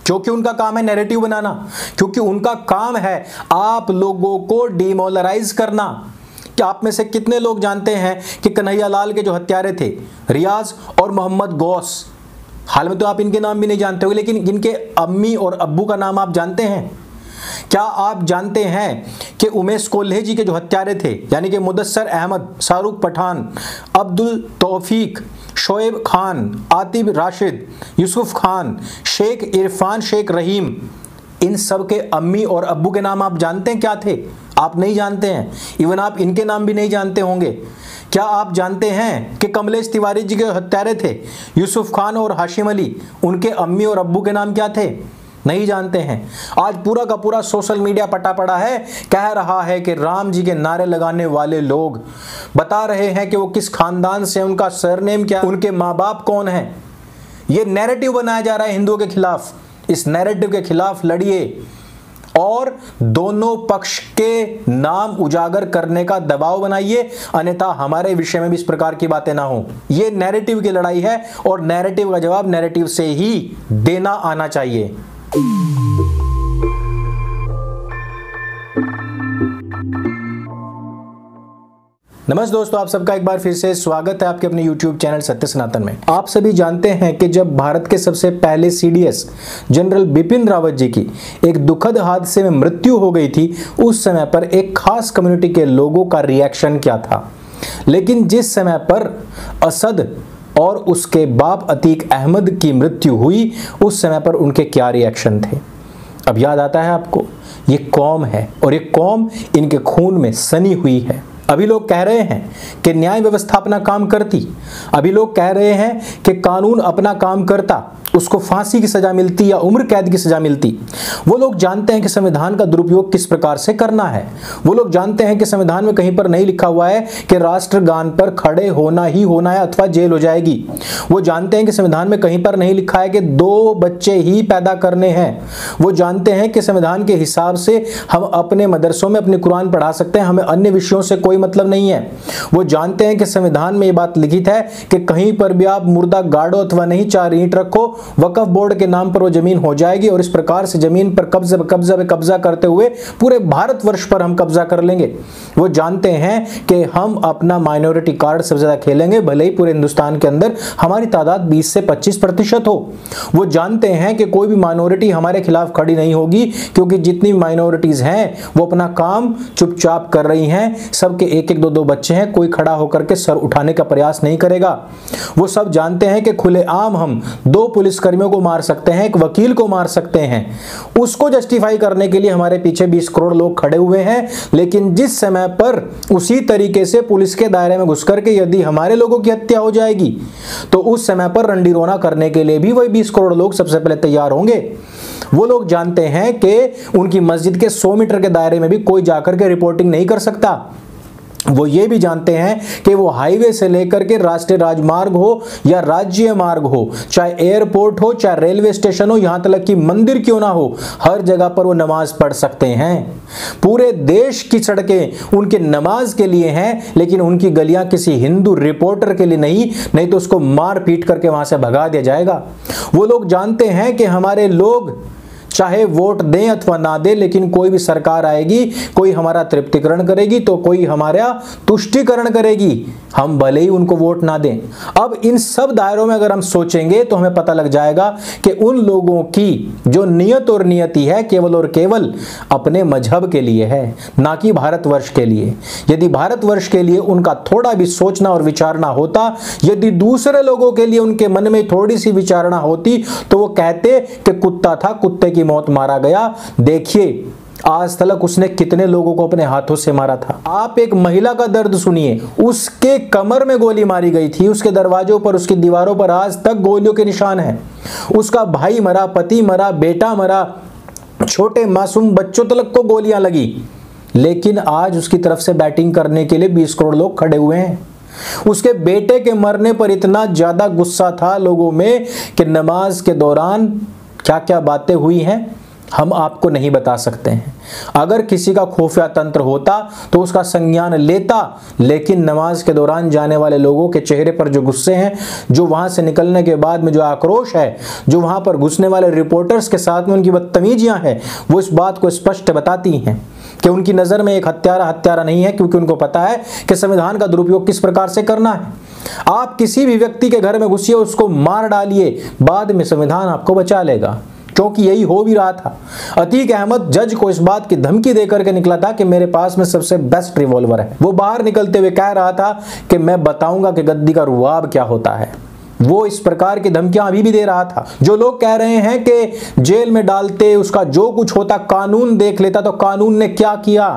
क्योंकि उनका काम है नैरेटिव बनाना, क्योंकि उनका काम है आप लोगों को डिमोरलाइज करना। क्या आप में से कितने लोग जानते हैं कि कन्हैया लाल के जो हत्यारे थे रियाज और मोहम्मद गौस, हाल में तो आप इनके नाम भी नहीं जानते हो, लेकिन इनके अम्मी और अब्बू का नाम आप जानते हैं? क्या आप जानते हैं कि उमेश कोल्हे जी के जो हत्यारे थे यानी कि मुदस्सर अहमद, शाहरुख पठान, अब्दुल तौफीक, शोएब खान, आतिफ राशिद, यूसुफ खान, शेख इरफान, शेख रहीम, इन सब के अम्मी और अब्बू के नाम आप जानते हैं क्या थे? आप नहीं जानते हैं। इवन आप इनके नाम भी नहीं जानते होंगे। क्या आप जानते हैं कि कमलेश तिवारी जी के हत्यारे थे यूसुफ खान और हाशिम अली, उनके अम्मी और अब्बू के नाम क्या थे? नहीं जानते हैं। आज पूरा का पूरा सोशल मीडिया पटा पड़ा है, कह रहा है कि राम जी के नारे लगाने वाले लोग बता रहे हैं कि वो किस खानदान से, उनका सरनेम क्या, उनके माँ बाप कौन है। ये नैरेटिव बनाया जा रहा है हिंदुओं के खिलाफ। इस नैरेटिव के खिलाफ लड़िए और दोनों पक्ष के नाम उजागर करने का दबाव बनाइए, अन्यथा हमारे विषय में भी इस प्रकार की बातें ना हो। ये नैरेटिव की लड़ाई है और नैरेटिव का जवाब नैरेटिव से ही देना आना चाहिए। नमस्ते दोस्तों, आप सबका एक बार फिर से स्वागत है आपके अपने YouTube चैनल सत्य सनातन में। आप सभी जानते हैं कि जब भारत के सबसे पहले CDS जनरल बिपिन रावत जी की एक दुखद हादसे में मृत्यु हो गई थी, उस समय पर एक खास कम्युनिटी के लोगों का रिएक्शन क्या था। लेकिन जिस समय पर असद और उसके बाप अतीक अहमद की मृत्यु हुई, उस समय पर उनके क्या रिएक्शन थे? अब याद आता है आपको? ये कौम है और ये कौम इनके खून में सनी हुई है। अभी लोग कह रहे हैं कि न्याय व्यवस्था अपना काम करती, अभी लोग कह रहे हैं कि कानून अपना काम करता, उसको फांसी की सजा मिलती या उम्र कैद की सजा मिलती। वो लोग जानते हैं कि संविधान का दुरुपयोग किस प्रकार से करना है। वो लोग जानते हैं कि संविधान में कहीं पर नहीं लिखा हुआ है कि राष्ट्रगान पर खड़े होना ही होना है अथवा जेल हो जाएगी। वो जानते हैं कि संविधान में कहीं पर नहीं लिखा है कि 2 बच्चे ही पैदा करने हैं। वो जानते हैं कि संविधान के हिसाब से हम अपने मदरसों में अपनी कुरान पढ़ा सकते हैं, हमें अन्य विषयों से कोई मतलब नहीं है। वो जानते हैं कि संविधान में ये बात लिखित है कि कहीं पर भी आप मुर्दा गाड़ो अथवा नहीं 4 ईंट रखो, वक्फ बोर्ड के नाम पर वो जमीन हो जाएगी और इस प्रकार से जमीन पर कब्जा करते हुए पूरे भारतवर्ष पर हम कब्जा कर लेंगे। वो जानते हैं कि हम अपना माइनॉरिटी कार्ड सबसे ज्यादा खेलेंगे, भले ही पूरे हिंदुस्तान के अंदर हमारी तादाद 20 से 25% हो। वो जानते हैं कि कोई भी माइनॉरिटी हमारे खिलाफ खड़ी नहीं होगी, क्योंकि जितनी माइनॉरिटीज हैं वो अपना काम चुपचाप कर रही हैं। सबके 1-1, 2-2 बच्चे हैं, कोई खड़ा होकर के सर उठाने का प्रयास नहीं करेगा। वो सब जानते हैं कि खुलेआम हम 2 पुलिस कर्मियों को मार सकते हैं, एक वकील को मार सकते हैं। उसको जस्टिफाई करने के लिए हमारे पीछे 20 करोड़ लोग खड़े हुए हैं। लेकिन जिस समय पर उसी तरीके से पुलिस के दायरे में घुस करके यदि हमारे लोगों की हत्या हो जाएगी, तो उस समय पर रंडीरोना करने के लिए भी वही 20 करोड़ लोग सबसे पहले तैयार होंगे। वो लोग जानते हैं कि उनकी मस्जिद के 100 मीटर के दायरे में भी कोई जाकर के रिपोर्टिंग नहीं कर सकता। वो ये भी जानते हैं कि वो हाईवे से लेकर के राष्ट्रीय राजमार्ग हो या राज्य मार्ग हो, चाहे एयरपोर्ट हो, चाहे रेलवे स्टेशन हो, यहां तक कि मंदिर क्यों ना हो, हर जगह पर वो नमाज पढ़ सकते हैं। पूरे देश की सड़कें उनके नमाज के लिए हैं, लेकिन उनकी गलियां किसी हिंदू रिपोर्टर के लिए नहीं तो उसको मार पीट करके वहां से भगा दिया जाएगा। वो लोग जानते हैं कि हमारे लोग चाहे वोट दें अथवा ना दें, लेकिन कोई भी सरकार आएगी, कोई हमारा तृप्तिकरण करेगी तो कोई हमारा तुष्टिकरण करेगी, हम भले ही उनको वोट ना दें। अब इन सब दायरों में अगर हम सोचेंगे तो हमें पता लग जाएगा कि उन लोगों की जो नियत और नियति है केवल और केवल अपने मजहब के लिए है, ना कि भारतवर्ष के लिए। यदि भारतवर्ष के लिए उनका थोड़ा भी सोचना और विचारना होता, यदि दूसरे लोगों के लिए उनके मन में थोड़ी सी विचारणा होती, तो वो कहते कि कुत्ता था, कुत्ते की मौत मारा गया। देखिए आज तक उसने कितने लोगों को अपने हाथों से मारा था। आप एक महिला का दर्द सुनिए, उसके कमर में गोली मारी गई थी, उसके दरवाजों पर, उसकी दीवारों पर आज तक गोलियों के निशान हैं। उसका भाई मरा, पति मरा, बेटा मरा, छोटे मासूम बच्चों तक को गोलियां लगी, लेकिन आज उसकी तरफ से बैटिंग करने के लिए 20 करोड़ लोग खड़े हुए हैं। उसके बेटे के मरने पर इतना ज्यादा गुस्सा था लोगों में कि नमाज के दौरान क्या क्या बातें हुई हैं हम आपको नहीं बता सकते हैं। अगर किसी का खुफिया तंत्र होता तो उसका संज्ञान लेता, लेकिन नमाज के दौरान जाने वाले लोगों के चेहरे पर जो गुस्से हैं, जो वहां से निकलने के बाद में जो आक्रोश है, जो वहां पर घुसने वाले रिपोर्टर्स के साथ में उनकी बदतमीजियां हैं, वो इस बात को स्पष्ट बताती हैं कि उनकी नज़र में एक हत्यारा नहीं है, क्योंकि उनको पता है कि संविधान का दुरुपयोग किस प्रकार से करना है। आप किसी भी व्यक्ति के घर में घुसिए, उसको मार डालिए, बाद में संविधान आपको बचा लेगा, क्योंकि यही हो भी रहा था। अतीक अहमद जज को इस बात की धमकी देकर के निकला था कि मेरे पास में सबसे बेस्ट रिवॉल्वर है। वो बाहर निकलते हुए कह रहा था कि मैं बताऊंगा कि गद्दी का रुआब क्या होता है। वो इस प्रकार की धमकियां अभी भी दे रहा था। जो लोग कह रहे हैं कि जेल में डालते, उसका जो कुछ होता कानून देख लेता, तो कानून ने क्या किया?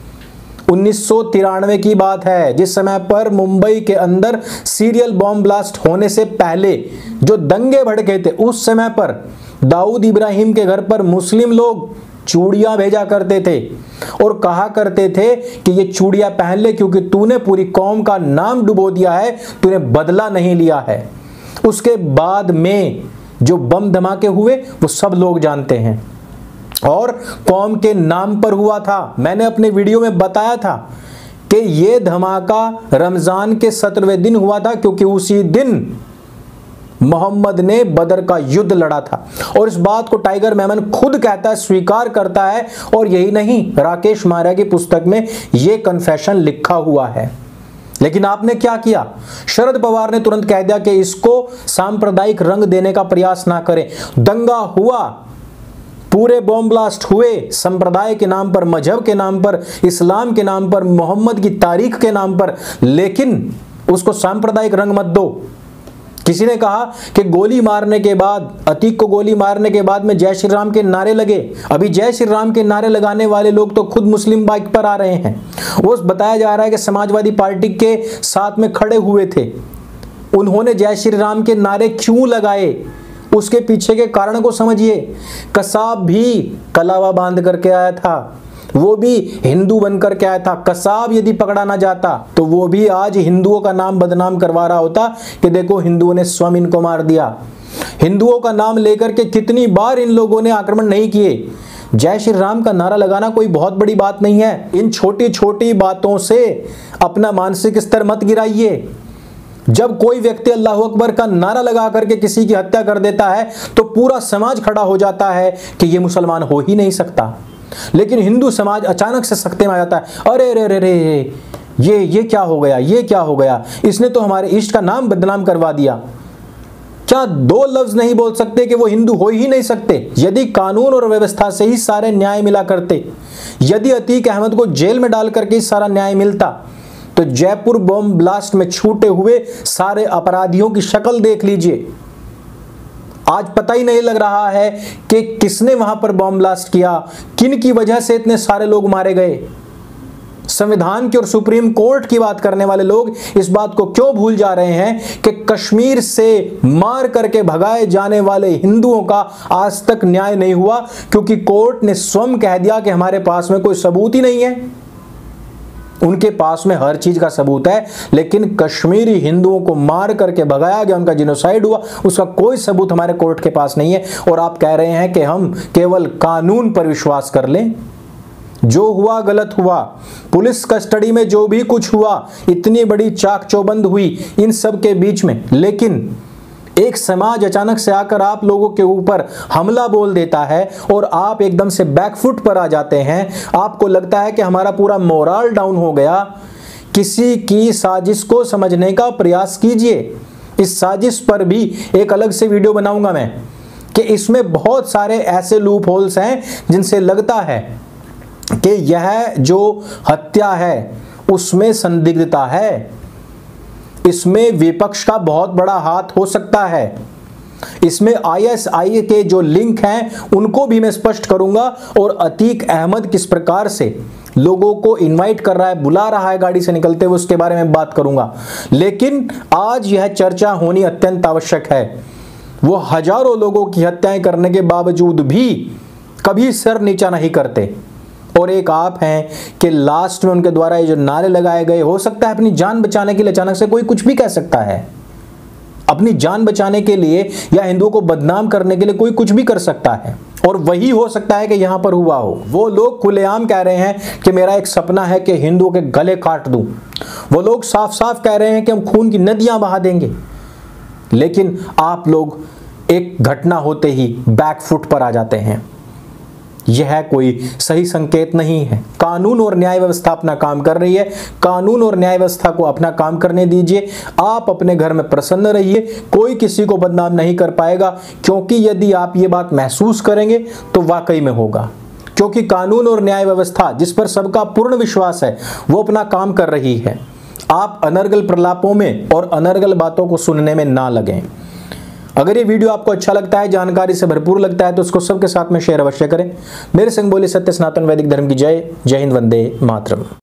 1993 की बात है, जिस समय पर मुंबई के अंदर सीरियल बॉम्ब ब्लास्ट होने से पहले जो दंगे भड़के थे, उस समय पर दाऊद इब्राहिम के घर पर मुस्लिम लोग चूड़ियां भेजा करते थे और कहा करते थे कि ये चूड़ियां पहन ले, क्योंकि तूने पूरी कौम का नाम डुबो दिया है, तूने बदला नहीं लिया है। उसके बाद में जो बम धमाके हुए वो सब लोग जानते हैं और कौम के नाम पर हुआ था। मैंने अपने वीडियो में बताया था कि ये धमाका रमजान के 17वें दिन हुआ था, क्योंकि उसी दिन मोहम्मद ने बदर का युद्ध लड़ा था। और इस बात को टाइगर मेमन खुद कहता है, स्वीकार करता है, और यही नहीं, राकेश मारिया की पुस्तक में यह कन्फेशन लिखा हुआ है। लेकिन आपने क्या किया? शरद पवार ने तुरंत कह दिया कि इसको सांप्रदायिक रंग देने का प्रयास ना करें। दंगा हुआ, पूरे बॉम्ब ब्लास्ट हुए, संप्रदाय के नाम पर, मजहब के नाम पर, इस्लाम के नाम पर, मोहम्मद की तारीख के नाम पर, लेकिन उसको सांप्रदायिक रंग मत दो। किसी ने कहा कि गोली मारने के बाद, अतीक को गोली मारने के बाद में जय श्री राम के नारे लगे। अभी जय श्री राम के नारे लगाने वाले लोग तो खुद मुस्लिम बाइक पर आ रहे हैं। वो बताया जा रहा है कि समाजवादी पार्टी के साथ में खड़े हुए थे। उन्होंने जय श्री राम के नारे क्यों लगाए, उसके पीछे के कारण को समझिए। कसाब भी कलावा बांध करके आया था, वो भी हिंदू बनकर के आया था। कसाब यदि पकड़ा ना जाता तो वो भी आज हिंदुओं का नाम बदनाम करवा रहा होता कि देखो हिंदुओं ने स्वयं इनको मार दिया। हिंदुओं का नाम लेकर के कितनी बार इन लोगों ने आक्रमण नहीं किए। जय श्री राम का नारा लगाना कोई बहुत बड़ी बात नहीं है। इन छोटी छोटी बातों से अपना मानसिक स्तर मत गिराइए। जब कोई व्यक्ति अल्लाह अकबर का नारा लगा करके किसी की हत्या कर देता है तो पूरा समाज खड़ा हो जाता है कि ये मुसलमान हो ही नहीं सकता। लेकिन हिंदू समाज अचानक से सख्ते में आ जाता है, अरे रे रे रे, ये क्या हो गया, ये क्या हो गया, इसने तो हमारे इष्ट का नाम बदनाम करवा दिया। क्या दो लफ्ज नहीं बोल सकते कि वो हिंदू हो ही नहीं सकते? यदि कानून और व्यवस्था से ही सारे न्याय मिला करते, यदि अतीक अहमद को जेल में डाल करके सारा न्याय मिलता, तो जयपुर बॉम्ब ब्लास्ट में छूटे हुए सारे अपराधियों की शक्ल देख लीजिए। आज पता ही नहीं लग रहा है कि किसने वहां पर बॉम्ब ब्लास्ट किया, किन की वजह से इतने सारे लोग मारे गए। संविधान की और सुप्रीम कोर्ट की बात करने वाले लोग इस बात को क्यों भूल जा रहे हैं कि कश्मीर से मार करके भगाए जाने वाले हिंदुओं का आज तक न्याय नहीं हुआ, क्योंकि कोर्ट ने स्वयं कह दिया कि हमारे पास में कोई सबूत ही नहीं है। उनके पास में हर चीज का सबूत है, लेकिन कश्मीरी हिंदुओं को मार करके भगाया गया, उनका जिनोसाइड हुआ, उसका कोई सबूत हमारे कोर्ट के पास नहीं है। और आप कह रहे हैं कि हम केवल कानून पर विश्वास कर लें। जो हुआ गलत हुआ। पुलिस कस्टडी में जो भी कुछ हुआ, इतनी बड़ी चाक चौबंद हुई इन सब के बीच में, लेकिन एक समाज अचानक से आकर आप लोगों के ऊपर हमला बोल देता है और आप एकदम से बैकफुट पर आ जाते हैं। आपको लगता है कि हमारा पूरा मोरल डाउन हो गया। किसी की साजिश को समझने का प्रयास कीजिए। इस साजिश पर भी एक अलग से वीडियो बनाऊंगा मैं, कि इसमें बहुत सारे ऐसे लूप होल्स हैं जिनसे लगता है कि यह जो हत्या है उसमें संदिग्धता है, इसमें विपक्ष का बहुत बड़ा हाथ हो सकता है। इसमें आईएसआई के जो लिंक हैं उनको भी मैं स्पष्ट करूंगा, और अतीक अहमद किस प्रकार से लोगों को इनवाइट कर रहा है, बुला रहा है गाड़ी से निकलते हुए, उसके बारे में बात करूंगा। लेकिन आज यह चर्चा होनी अत्यंत आवश्यक है। वो हजारों लोगों की हत्याएं करने के बावजूद भी कभी सर नीचा नहीं करते। और एक आप हैं कि लास्ट में उनके द्वारा ये जो नारे लगाए गए, हो सकता है अपनी जान बचाने के लिए अचानक से कोई कुछ भी कह सकता है। अपनी जान बचाने के लिए या हिंदुओं को बदनाम करने के लिए कोई कुछ भी कर सकता है। और वही हो सकता है कि यहां पर हुआ हो। वो लोग खुलेआम कह रहे हैं कि मेरा एक सपना है कि हिंदुओं के गले काट दूं। वो लोग साफ साफ कह रहे हैं कि हम खून की नदियां बहा देंगे। लेकिन आप लोग एक घटना होते ही बैकफुट पर आ जाते हैं। यह कोई सही संकेत नहीं है। कानून और न्याय व्यवस्था अपना काम कर रही है। कानून और न्याय व्यवस्था को अपना काम करने दीजिए। आप अपने घर में प्रसन्न रहिए। कोई किसी को बदनाम नहीं कर पाएगा, क्योंकि यदि आप ये बात महसूस करेंगे तो वाकई में होगा। क्योंकि कानून और न्याय व्यवस्था जिस पर सबका पूर्ण विश्वास है वो अपना काम कर रही है। आप अनर्गल प्रलापों में और अनर्गल बातों को सुनने में ना लगें। अगर ये वीडियो आपको अच्छा लगता है, जानकारी से भरपूर लगता है, तो उसको सबके साथ में शेयर अवश्य करें। मेरे संग बोले सत्य सनातन वैदिक धर्म की जय। जय हिंद, वंदे मातरम।